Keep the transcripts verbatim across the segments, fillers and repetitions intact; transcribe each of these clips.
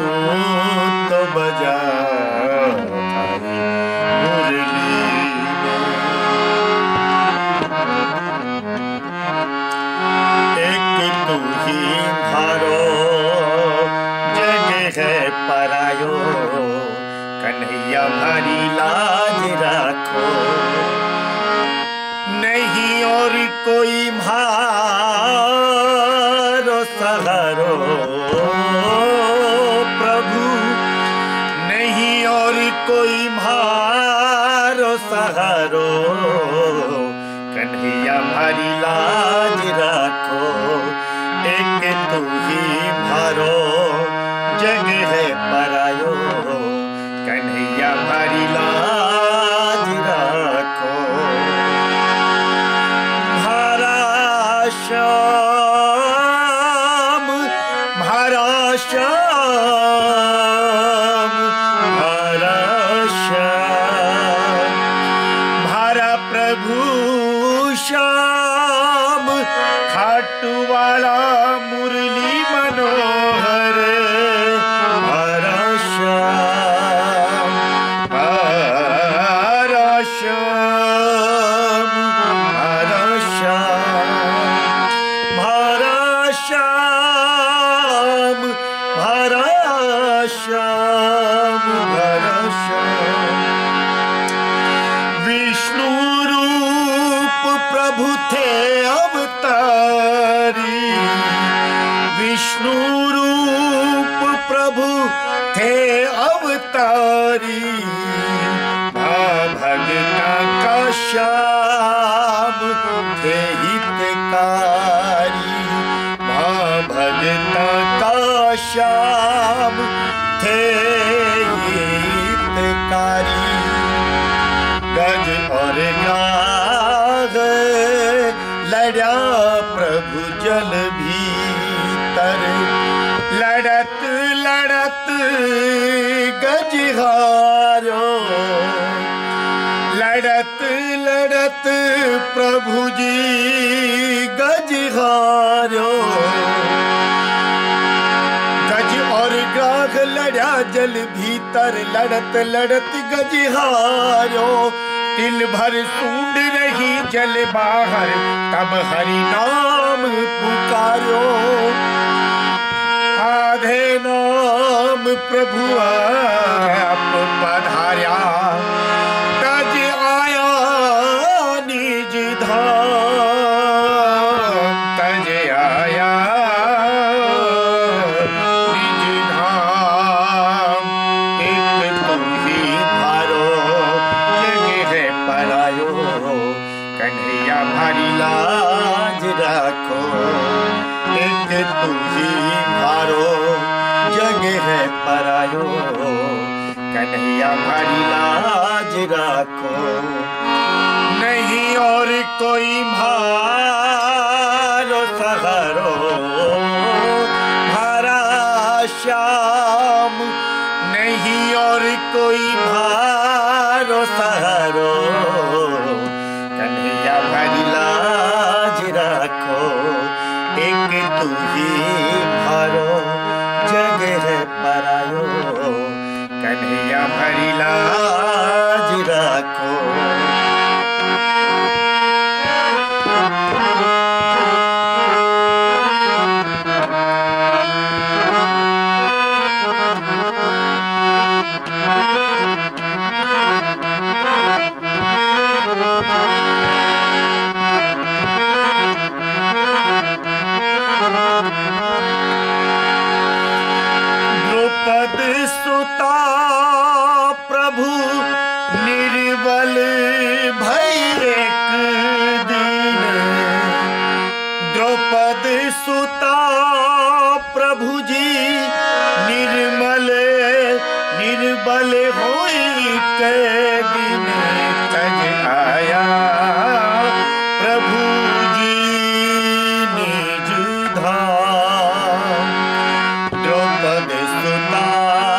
तो बजा थारी मुरली एक तू ही मारो जग है परायो कन्हैया हमारी लाज रखो नहीं और कोई मारो सहारो प्रभु नहीं और कोई मारो सहारो कन्हैया हमारी लाज रखो एक तू ही मारो जग है परायो कन्हैया हमारी लाज रखो म्हारा श्याम म्हारा श्याम म्हारा श्याम म्हारा प्रभु श्याम खाटू वाला मुरली मनोहर म्हारा श्याम म्हारा श्याम म्हारा श्याम म्हारा श्याम म्हारा श्याम म्हारा श्याम विष्णु रूप प्रभु थे अवतारी विष्णु रूप प्रभु थे अवतारी मां भगता का श्याम थे हितकारी मां भगता का श्याम थे हितकारी गज और गाग लड़ा प्रभु जल भीतर लड़त लड़त गजहारो लड़त लड़त प्रभु जी गजहारो गज और गाग लड़ा जल भीतर लड़त लड़त गजहारो तिल भर सूंड रही जल बाहर तब हरि नाम पुकारो आधे नाम प्रभु आप पधार्या तज आया निज धाम तज आया निज धाम एक तुम ही मारो परायो कन्हैया हमारी लाज रखो एक तू ही मारो जग है परायो कन्हैया हमारी लाज रखो नहीं और कोई मारो सहारो म्हारा श्याम नहीं और कोई मारो सहारो कन्हैया हमारी लाज रखो एक तू ही मारो जग है परायो कन्हैया हमारी लाज रखो द्रौपद सुता प्रभु निर्बल भई एक दिन द्रौपद सुता प्रभु जी निर्मल निर्बल होई के दिन तज आया प्रभु जी निज धाम द्रौपद सुता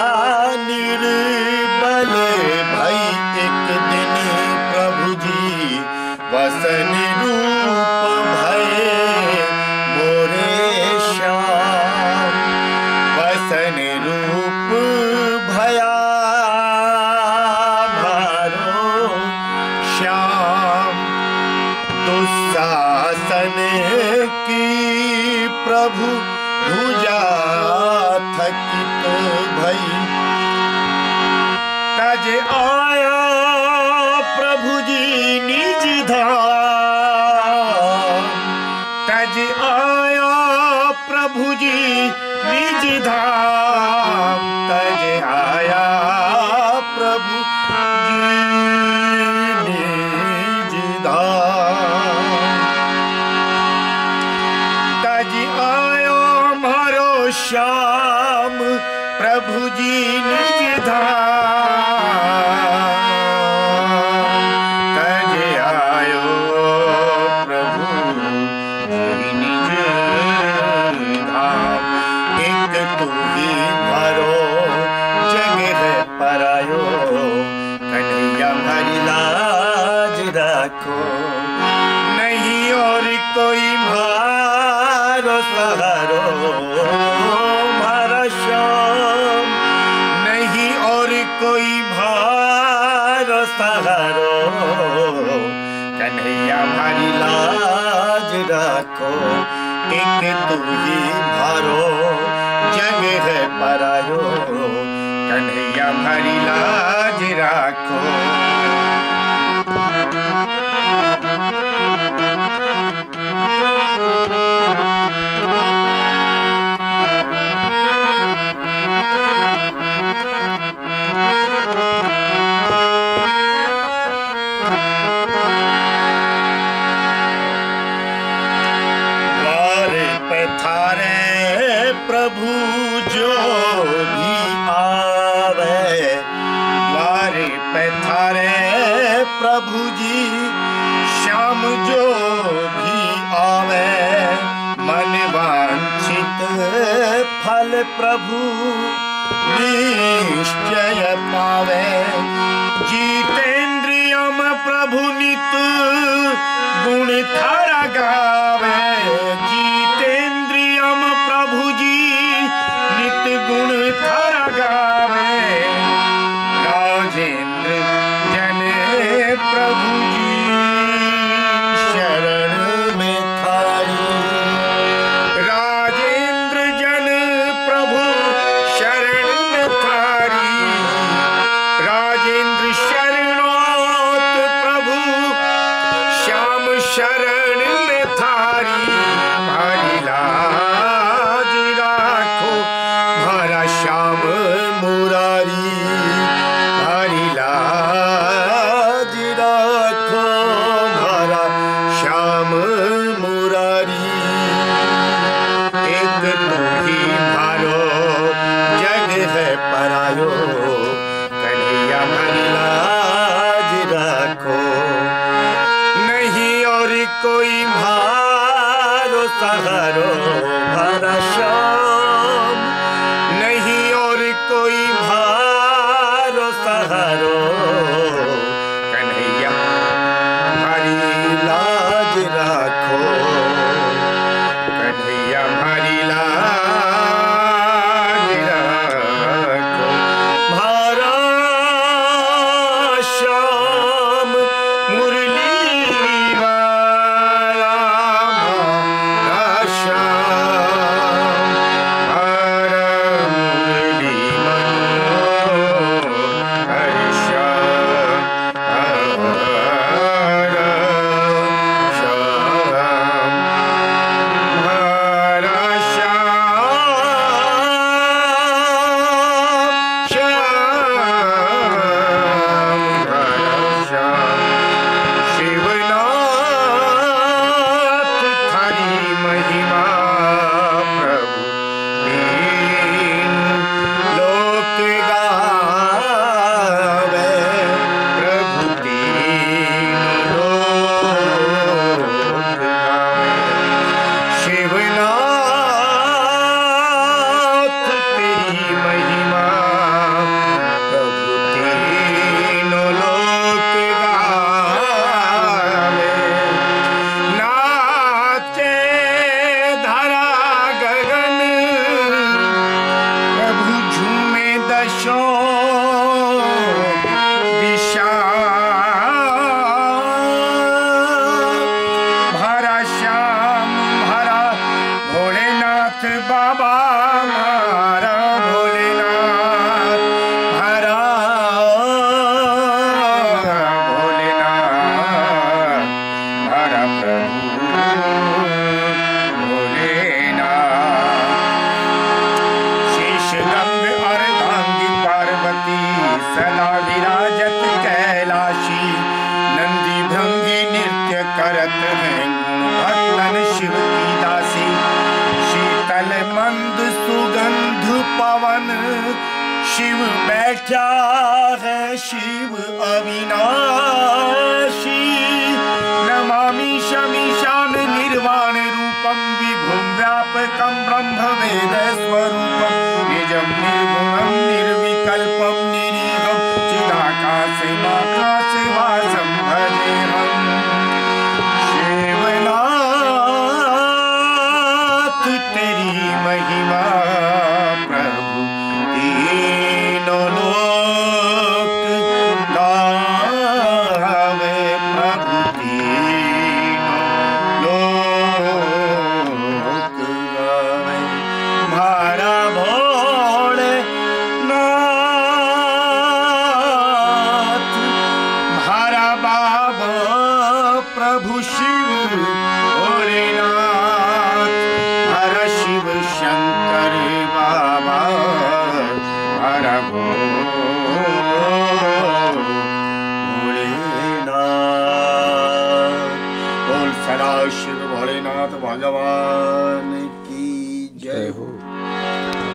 निर्बल भई एक दिन प्रभु जी वसन रूप भये मोरे श्याम वसन रूप प्रभु जी निज धाम तज आयो प्रभु जी निज धाम। एक तू ही भरो जग है परायो कन्हैया हमारी लाज रखो। नहीं और कोई भारो सहारो कोई भार सहारो कन्हैया हमारी लाज रखो। एक तू ही भारो जग है परायो कन्हैया हमारी लाज रखो। प्रभु जो भी आवे द्वारे पधारे प्रभु जी श्याम जो भी आवे मन वांछित फल प्रभु निश्चय पावे। जीतेंद्रियम प्रभु नित गुण थारा गावे। जीतेंद्रियम प्रभु जी नित गुण थारा गावे। राजेंद्र जन प्रभु जी शरण में थारी। राजेंद्र जन प्रभु शरण में थारी। राजेंद्र शरणोत प्रभु श्याम शरण में थारी। हमारी लाज राखो हमारा श्याम मुरारी। हमारी लाज राखो हमारा श्याम मुरारी। एक तू ही भारो जग है परायो कन्हैया हमारी लाज राखो। नहीं और कोई भारो सहारो हमारा श्याम। नहीं और कोई भारो सहारो कन्हैया हमारी लाज राखो। कन्हैया हमारी लाज राखो। हमारा श्याम मुरली वाला हमारा श्याम। हमारा मुरली मनोहर श्याम। हमारा श्याम। हमारा श्याम। श्याम हमारा श्याम। शिवनाथ थारी महिमा प्रभु दीन लोक गावे। प्रभु दीन लोक गावे। शिवनाथ तेरी महिमा प्रभु तीनों लोक गावे। नाचे धरा गगन प्रभु झूमे दशों दिशा। भरा श्याम भरा भोलेनाथ बाबा हमारा भोलेनाथ। भरा भोलेनाथ भरा प्रभु भोलेनाथ। शेष गंग अर्धांगी पार्वती शिव बैठा है शिव अविनाशी नमामि शमीशान निर्वाण रूपम विभुम व्यापकम ब्रह्म वेद स्वरूपम निजम निर्गुणम निर्विकल्पम निरीहम चिदाकाशमाकाश वासम भजेहम शिवनाथ तेरी महिमा प्रभु तीनों लोक गावे प्रभु तीनों लोक गावे भारा भोले नाथ भारा बाबा प्रभु शिव भोलेनाथ हर शिव शंकर बाबा हर भोले